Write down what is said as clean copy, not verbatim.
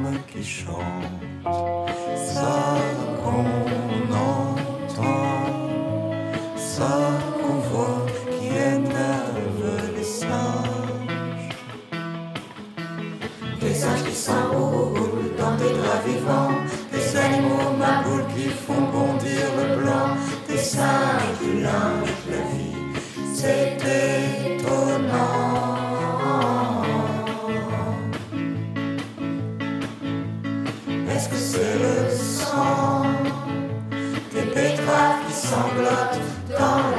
voix qui chante, ça qu'on entend, ça qu'on voit qui énerve les singes. Des singes qui s'enroulent dans des draps vivants, des animaux maboules qui font bondir le blanc, des singes qui lingent la vie, c'est étonnant. Est-ce que c'est le sang des betteraves qui sanglotent dans